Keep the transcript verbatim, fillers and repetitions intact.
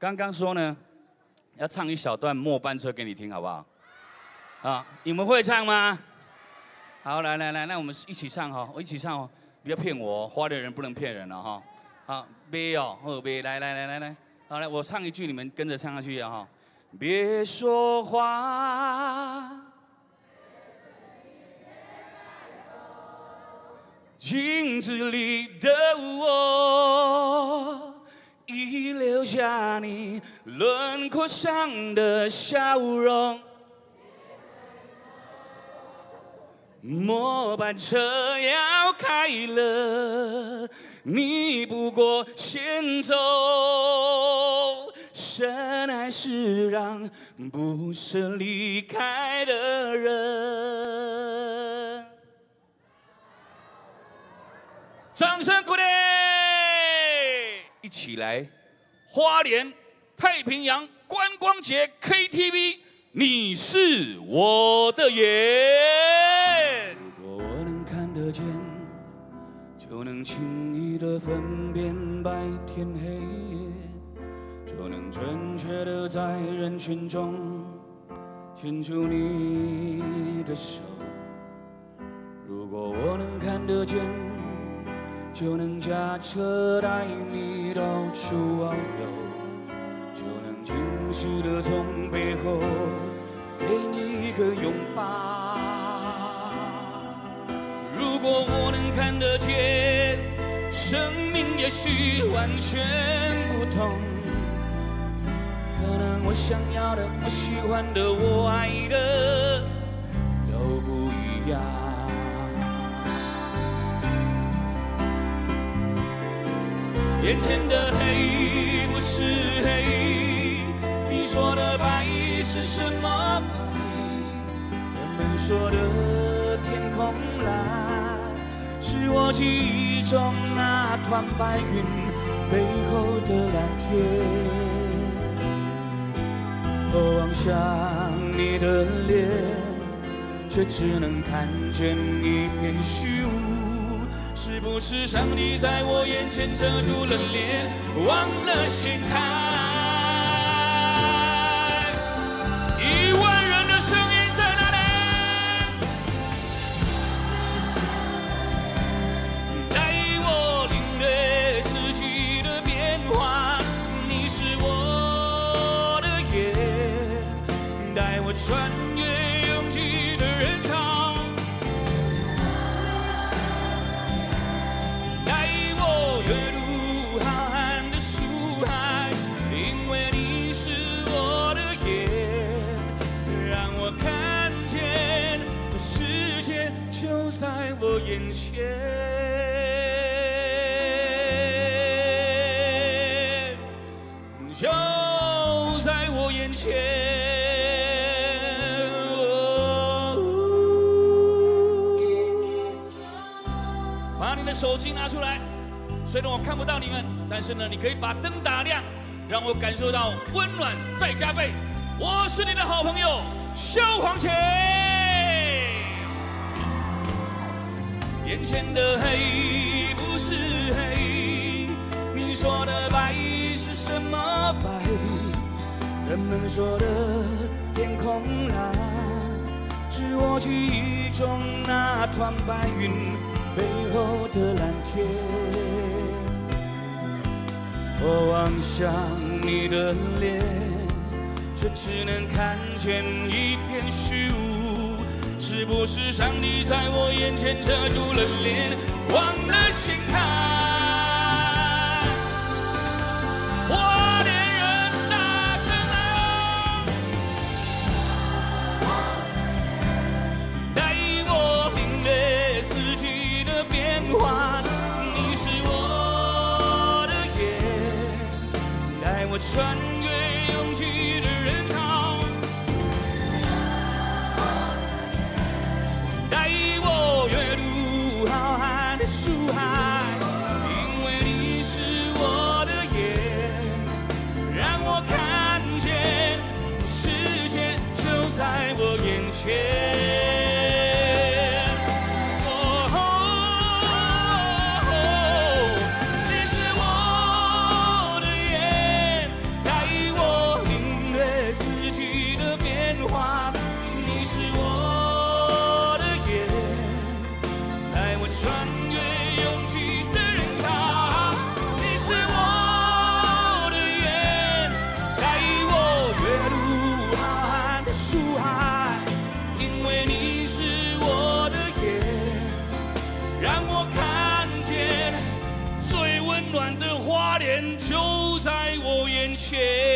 刚刚说呢，要唱一小段末班车给你听，好不好？啊，你们会唱吗？好，来来来，那我们一起唱哈，我一起唱哦，不要骗我哦，花的人不能骗人了哈。好，别哦，哦别，来来来来来，好来，我唱一句，你们跟着唱下去啊哈。别说话，镜子里的我。 已留下你轮廓上的笑容，末班车要开了，你不过先走，深爱是让不舍离开的人。掌声鼓励！ 一起来，花莲太平洋观光节 K T V， 你是我的眼。如果我能看得见，就能轻易的分辨白天黑夜，就能准确的在人群中牵住你的手。如果我能看得见。 就能驾车带你到处遨游，就能惊喜的从背后给你一个拥抱。如果我能看得见，生命也许完全不同。可能我想要的、我喜欢的、我爱的都不一样。 眼前的黑不是黑，你说的白是什么白？人们说的天空蓝，是我记忆中那团白云背后的蓝天。我望向你的脸，却只能看见一片虚无。 是不是上帝在我眼前遮住了脸，忘了掀开？一万人的声音在哪里？带我领略四季的变化，你是我的眼，带我穿越拥挤的人潮。 就在我眼前，就在我眼前。把你的手机拿出来，虽然我看不到你们，但是呢，你可以把灯打亮，让我感受到温暖再加倍。我是你的好朋友萧煌奇。 眼前的黑不是黑，你说的白是什么白？人们说的天空蓝，是我记忆中那团白云背后的蓝天。我望向你的脸，却只能看见一片虚无。 是不是上帝在我眼前遮住了脸，忘了掀开？花莲人大声来哦！带我领略四季的变化，你是我的眼，带我穿越拥挤的人潮。 树海，因为你是我的眼，让我看见世界就在我眼前。哦，你是我的眼，带鲜血。